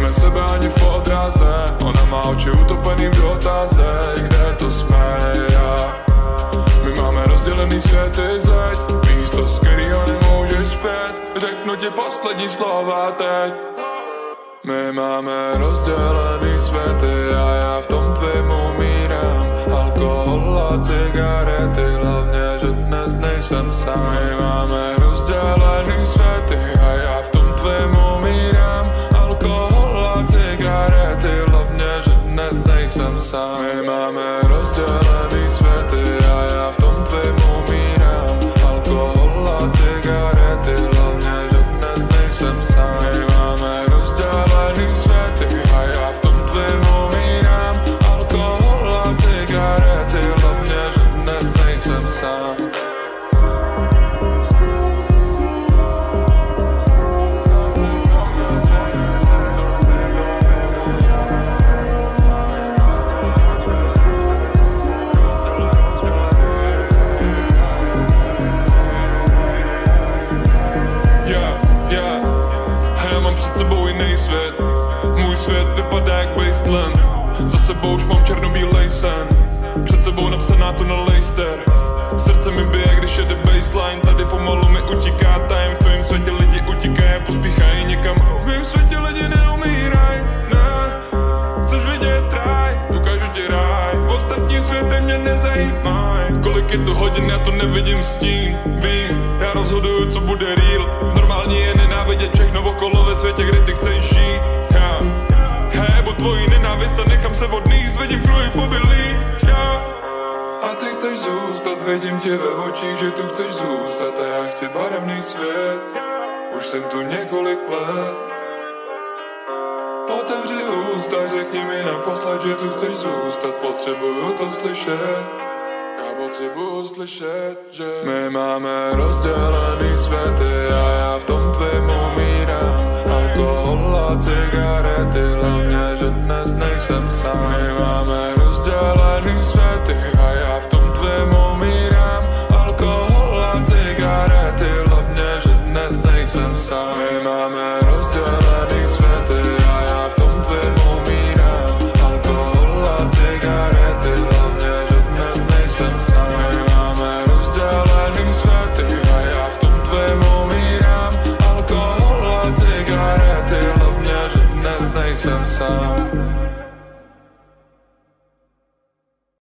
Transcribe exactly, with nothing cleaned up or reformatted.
nevidíme sebe ani v odraze. Ona má oči utopený v dotaze, kde to jsme já. My máme rozdělený světy zeď, místo, z kterýho nemůžeš zpět. Řeknu ti poslední slova teď. My máme rozdělený světy a já v tom tvým umírám. Alkohol a cigarety, hlavně, že dnes nejsem sám. My máme rozdělený světy a já v tom tvým umírám. Alkohol a cigarety, hlavně, že dnes nejsem sám. My máme rozdělený světy a já v tom tvým umírám. Alkohol a cigarety, hlavně, že dnes nejsem sám. My máme rozdělený světy a já v tom tvým umírám. Alkohol a cigarety, hlavně, že dnes nejsem sám. Svět. Můj svět vypadá jak wasteland. Za sebou už mám černobílej sen. Před sebou napsaná to na Leicester. Srdce mi bije, když jede baseline. Tady pomalu mi utíká time. V tvém světě lidi utíkají, pospíchají někam. V mém světě lidi neumíraj, ne. Chceš vidět ráj, ukážu ti ráj. Ostatní světy mě nezajímaj. Kolik je tu hodin, já to nevidím stín. Vím, já rozhoduju, co bude real. Normální je nenávidět všechno okolo ve světě, kde ty chceš žít. Já, já jebu tvojí nenávist a nechám se odníst. Vidím kruhy v obilí, já. A ty chceš zůstat, vidím tě ve očích, že tu chceš zůstat. A já chci barevný svět, už jsem tu několik let. Otevři ústa, řekni mi naposled, že tu chceš zůstat. Potřebuju to slyšet, já potřebuju slyšet, že my máme rozdělený světy a já v tom tvým umírám. Alkohol a cigarety, hlavně, že dnes nejsem sám. My máme rozdělený světy a já v tom tvým umírám. Alkohol a cigarety, hlavně, že dnes nejsem sám. My máme rozdělený světy a já v tom tvým umírám. Alkohol a cigarety, hlavně, že dnes nejsem sám. My máme rozdělený světy a já v tom tvým umírám. Alkohol a cigarety, hlavně, že dnes nejsem sám.